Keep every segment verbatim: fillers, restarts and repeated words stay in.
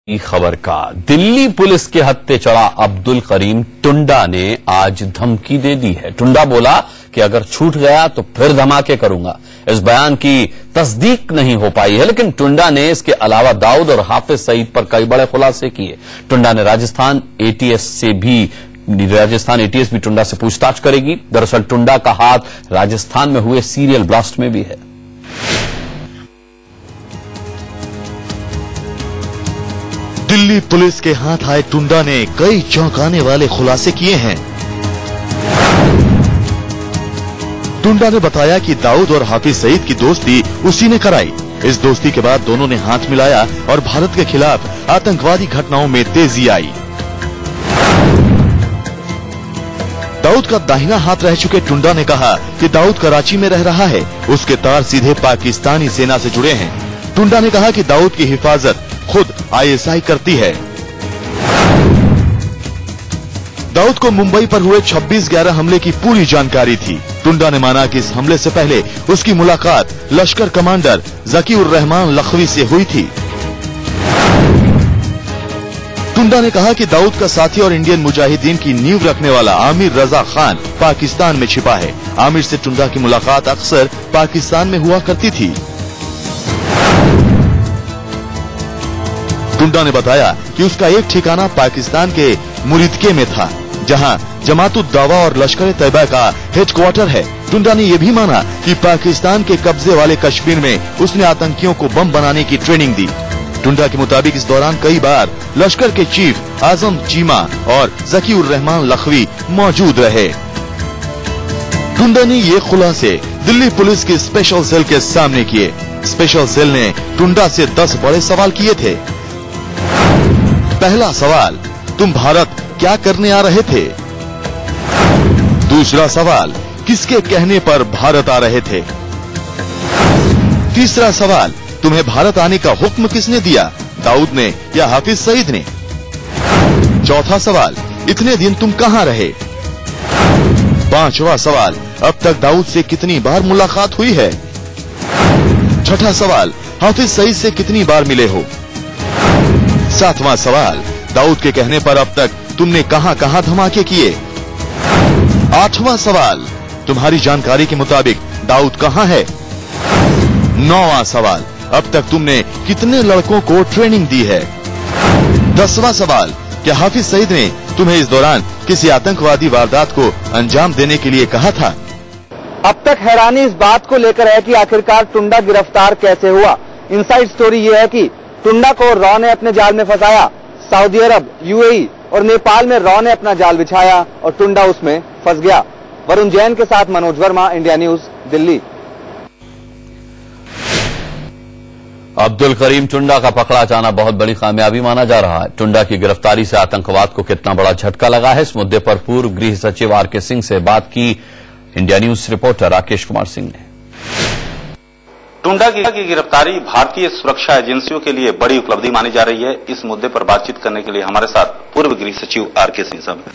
खबर का दिल्ली पुलिस के हत्थे चढ़ा अब्दुल करीम टुंडा ने आज धमकी दे दी है। टुंडा बोला कि अगर छूट गया तो फिर धमाके करूंगा। इस बयान की तस्दीक नहीं हो पाई है, लेकिन टुंडा ने इसके अलावा दाऊद और हाफिज सईद पर कई बड़े खुलासे किए। टुंडा ने राजस्थान एटीएस से भी राजस्थान एटीएस भी टुंडा से पूछताछ करेगी। दरअसल टुंडा का हाथ राजस्थान में हुए सीरियल ब्लास्ट में भी है। दिल्ली पुलिस के हाथ आए टुंडा ने कई चौंकाने वाले खुलासे किए हैं। टुंडा ने बताया कि दाऊद और हाफिज सईद की दोस्ती उसी ने कराई। इस दोस्ती के बाद दोनों ने हाथ मिलाया और भारत के खिलाफ आतंकवादी घटनाओं में तेजी आई। दाऊद का दाहिना हाथ रह चुके टुंडा ने कहा कि दाऊद कराची में रह रहा है, उसके तार सीधे पाकिस्तानी सेना से जुड़े हैं। टुंडा ने कहा कि दाऊद की हिफाजत खुद आईएसआई करती है। दाऊद को मुंबई पर हुए छब्बीस ग्यारह हमले की पूरी जानकारी थी। टुंडा ने माना कि इस हमले से पहले उसकी मुलाकात लश्कर कमांडर जकीउर रहमान लखवी से हुई थी। टुंडा ने कहा कि दाऊद का साथी और इंडियन मुजाहिदीन की नींव रखने वाला आमिर रजा खान पाकिस्तान में छिपा है। आमिर से टुंडा की मुलाकात अक्सर पाकिस्तान में हुआ करती थी। टुंडा ने बताया कि उसका एक ठिकाना पाकिस्तान के मुरीदके में था, जहां जमातुद दावा और लश्कर तैयबा का हेडक्वार्टर है। टुंडा ने यह भी माना कि पाकिस्तान के कब्जे वाले कश्मीर में उसने आतंकियों को बम बनाने की ट्रेनिंग दी। टुंडा के मुताबिक इस दौरान कई बार लश्कर के चीफ आजम चीमा और जकीउर रहमान लखवी मौजूद रहे। टुंडा ने ये खुलासे दिल्ली पुलिस की स्पेशल सेल के सामने किए। स्पेशल सेल ने टुंडा से दस बड़े सवाल किए थे। पहला सवाल, तुम भारत क्या करने आ रहे थे? दूसरा सवाल, किसके कहने पर भारत आ रहे थे? तीसरा सवाल, तुम्हें भारत आने का हुक्म किसने दिया, दाऊद ने या हाफिज सईद ने? चौथा सवाल, इतने दिन तुम कहां रहे? पांचवा सवाल, अब तक दाऊद से कितनी बार मुलाकात हुई है? छठा सवाल, हाफिज सईद से कितनी बार मिले हो? सातवां सवाल, दाऊद के कहने पर अब तक तुमने कहां कहां धमाके किए? आठवां सवाल, तुम्हारी जानकारी के मुताबिक दाऊद कहां है? नौवां सवाल, अब तक तुमने कितने लड़कों को ट्रेनिंग दी है? दसवां सवाल, क्या हाफिज सईद ने तुम्हें इस दौरान किसी आतंकवादी वारदात को अंजाम देने के लिए कहा था? अब तक हैरानी इस बात को लेकर है कि आखिरकार टुंडा गिरफ्तार कैसे हुआ। इनसाइड स्टोरी ये है कि टुंडा को रॉ ने अपने जाल में फंसाया। सऊदी अरब, यूएई और नेपाल में रॉ ने अपना जाल बिछाया और टुंडा उसमें फंस गया। वरुण जैन के साथ मनोज वर्मा, इंडिया न्यूज, दिल्ली। अब्दुल करीम टुंडा का पकड़ा जाना बहुत बड़ी कामयाबी माना जा रहा है। टुंडा की गिरफ्तारी से आतंकवाद को कितना बड़ा झटका लगा है, इस मुद्दे पर पूर्व गृह सचिव आर के सिंह से बात की India News reporter Rakesh Kumar Singh ने। टुंडा की गिरफ्तारी भारतीय सुरक्षा एजेंसियों के लिए बड़ी उपलब्धि मानी जा रही है। इस मुद्दे पर बातचीत करने के लिए हमारे साथ पूर्व गृह सचिव आर के सिंह साहब।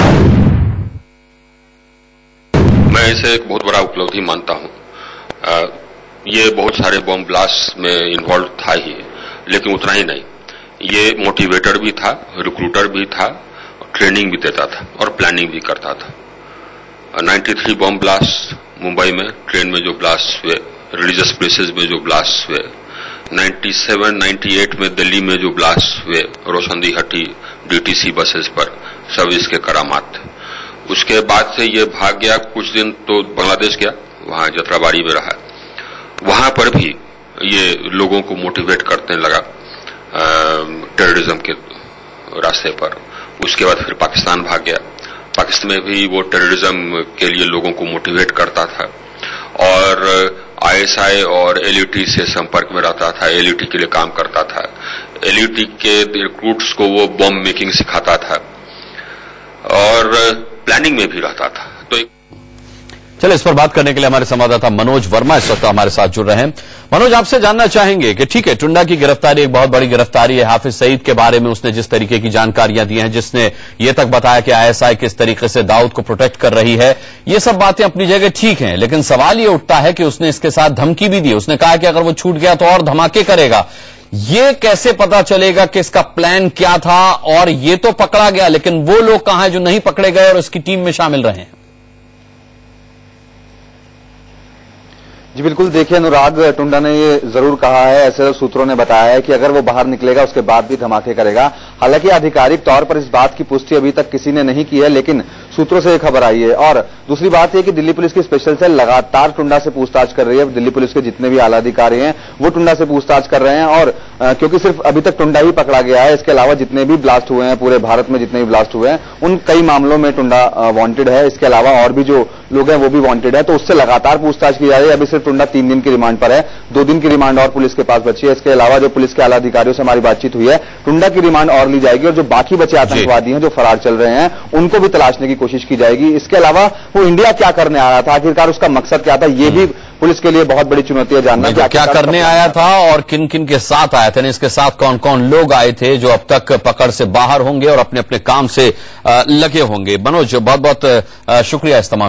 मैं इसे एक बहुत बड़ा उपलब्धि मानता हूं। ये बहुत सारे बम ब्लास्ट में इन्वॉल्व था ही, लेकिन उतना ही नहीं, ये मोटिवेटर भी था, रिक्रूटर भी था, ट्रेनिंग भी देता था और प्लानिंग भी करता था। तिरानवे बम ब्लास्ट मुंबई में, ट्रेन में जो ब्लास्ट हुए, रिलीजियस प्लेसेस में जो ब्लास्ट हुए, सत्तानवे अट्ठानवे में दिल्ली में जो ब्लास्ट हुए, रोशनदी हटी डीटीसी बसेस पर, सब इसके करामात। उसके बाद से ये भाग गया, कुछ दिन तो बांग्लादेश गया, वहां जतराबाड़ी में रहा। वहां पर भी ये लोगों को मोटिवेट करने लगा टेररिज्म के रास्ते पर। उसके बाद फिर पाकिस्तान भाग गया। पाकिस्तान में भी वो टेररिज्म के लिए लोगों को मोटिवेट करता था और आईएसआई और एलईटी से संपर्क में रहता था, एलईटी के लिए काम करता था, एलईटी के रिक्रूट्स को वो बम मेकिंग सिखाता था और प्लानिंग में भी रहता था। तो एक चलिए, इस पर बात करने के लिए हमारे संवाददाता मनोज वर्मा इस वक्त हमारे साथ जुड़ रहे हैं। मनोज, आपसे जानना चाहेंगे कि ठीक है, टुंडा की गिरफ्तारी एक बहुत बड़ी गिरफ्तारी है। हाफिज सईद के बारे में उसने जिस तरीके की जानकारियां दी हैं, जिसने ये तक बताया कि आईएसआई किस तरीके से दाऊद को प्रोटेक्ट कर रही है, ये सब बातें अपनी जगह ठीक हैं, लेकिन सवाल ये उठता है कि उसने इसके साथ धमकी भी दी। उसने कहा कि अगर वो छूट गया तो और धमाके करेगा। ये कैसे पता चलेगा कि इसका प्लान क्या था? और ये तो पकड़ा गया, लेकिन वो लोग कहां हैं जो नहीं पकड़े गए और इसकी टीम में शामिल रहे हैं? जी बिल्कुल, देखिए अनुराग, टुंडा ने ये जरूर कहा है, ऐसे सूत्रों ने बताया है कि अगर वो बाहर निकलेगा उसके बाद भी धमाके करेगा। हालांकि आधिकारिक तौर पर इस बात की पुष्टि अभी तक किसी ने नहीं की है, लेकिन सूत्रों से ये खबर आई है। और दूसरी बात यह कि दिल्ली पुलिस की स्पेशल सेल लगातार टुंडा से पूछताछ कर रही है। दिल्ली पुलिस के जितने भी आला अधिकारी हैं वो टुंडा से पूछताछ कर रहे हैं। और आ, क्योंकि सिर्फ अभी तक टुंडा ही पकड़ा गया है, इसके अलावा जितने भी ब्लास्ट हुए हैं, पूरे भारत में जितने भी ब्लास्ट हुए हैं, उन कई मामलों में टुंडा वांटेड है। इसके अलावा और भी जो लोग हैं वो भी वांटेड है, तो उससे लगातार पूछताछ की जा रही है। अभी सिर्फ टुंडा तीन दिन की रिमांड पर है, दो दिन की रिमांड और पुलिस के पास बची है। इसके अलावा जो पुलिस के आला अधिकारियों से हमारी बातचीत हुई है, टुंडा की रिमांड और ली जाएगी और जो बाकी बचे आतंकवादी हैं जो फरार चल रहे हैं उनको भी तलाशने की कोशिश की जाएगी। इसके अलावा वो इंडिया क्या करने आया था, आखिरकार उसका मकसद क्या था, ये भी पुलिस के लिए बहुत बड़ी चुनौती है जानना क्या, क्या करने आया था और किन किन के साथ आया था, इसके साथ कौन कौन लोग आए थे जो अब तक पकड़ से बाहर होंगे और अपने अपने काम से लगे होंगे। मनोज, बहुत बहुत शुक्रिया इस तमाम